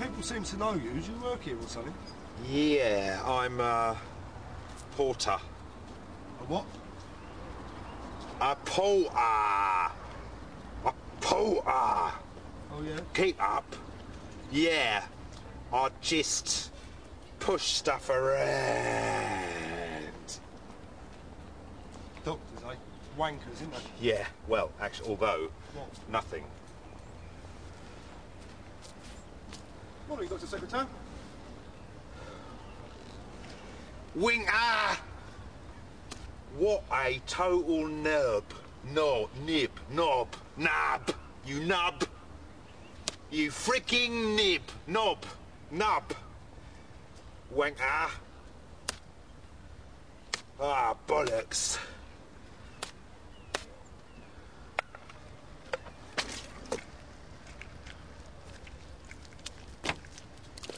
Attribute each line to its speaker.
Speaker 1: People seem to know you. Do you work here or something?
Speaker 2: Yeah, I'm porter.
Speaker 1: A what?
Speaker 2: A porter. A porter.
Speaker 1: Oh, yeah?
Speaker 2: Keep up. Yeah. I just push stuff around.
Speaker 1: Doctors, eh? Wankers, isn't they?
Speaker 2: Yeah, well, actually, although...
Speaker 1: What?
Speaker 2: Nothing.
Speaker 1: Morning, Dr. Secretary.
Speaker 2: Winker! What a total nub. No, nib, knob, nub. You nub. You freaking nib. Knob. Nub. Wanker. Ah, bollocks.